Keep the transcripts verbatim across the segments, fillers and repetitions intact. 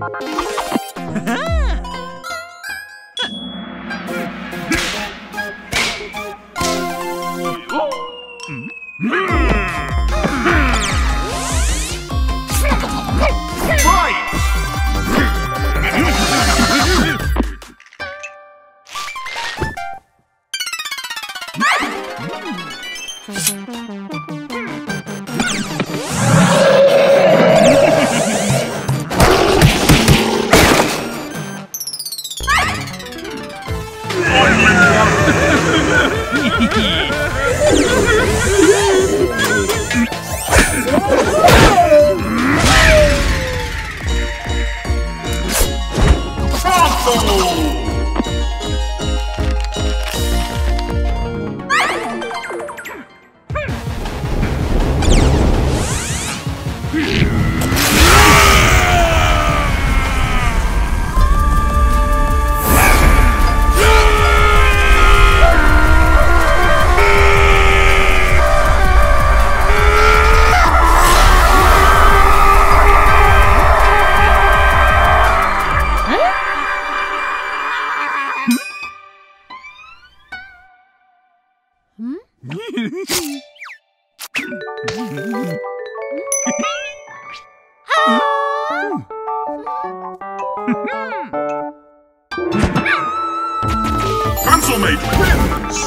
Pencilmate wins!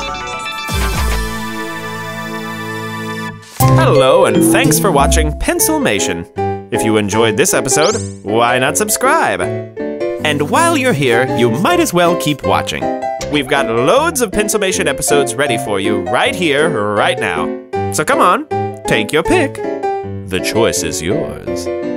Hello, and thanks for watching Pencilmation. If you enjoyed this episode, why not subscribe? And while you're here, you might as well keep watching. We've got loads of Pencilmation episodes ready for you right here, right now. So come on, take your pick. The choice is yours.